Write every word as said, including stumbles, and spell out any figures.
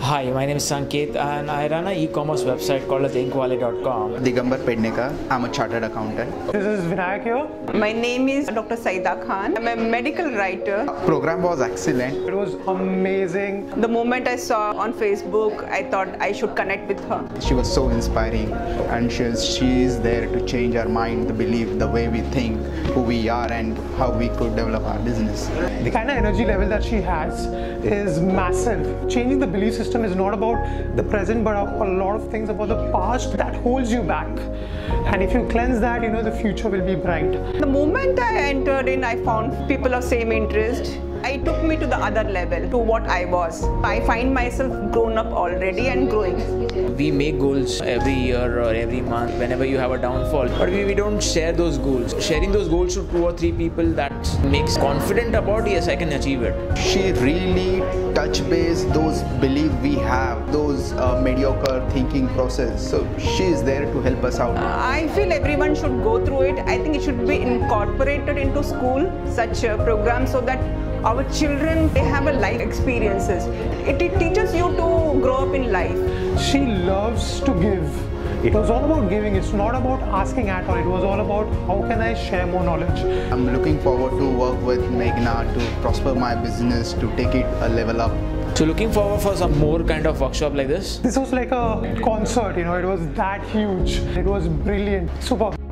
Hi, my name is Sanket and I run an e-commerce website called as ink valley dot com. Digambar Pednekar, I'm a chartered accountant. This is Vinayak here. My name is Doctor Saida Khan. I'm a medical writer. Program was excellent. It was amazing. The moment I saw on Facebook, I thought I should connect with her. She was so inspiring, and she is, she is there to change our mind, the belief, the way we think, who we are and how we could develop our business. The kind of energy level that she has is massive. Changing the belief system is not about the present but a lot of things about the past that holds you back. And if you cleanse that, you know, the future will be bright. The moment I entered in, I found people of same interest. It took me to the other level, to what I was. I find myself grown up already and growing. We make goals every year or every month whenever you have a downfall, but we, we don't share those goals. Sharing those goals to two or three people that makes confident about, yes, I can achieve it. She really touch base those beliefs we have, those uh, mediocre thinking process. So she is there to help us out. Uh, I feel everyone should go through it. I think it should be incorporated into school, such a program, so that our children, they have a life experiences. It, it teaches you to grow up in life. She loves to give. It was all about giving. It's not about asking at all. It was all about how can I share more knowledge. I'm looking forward to work with Meghna to prosper my business, to take it a level up. So looking forward for some more kind of workshop like this. This was like a concert, you know, it was that huge. It was brilliant. Super.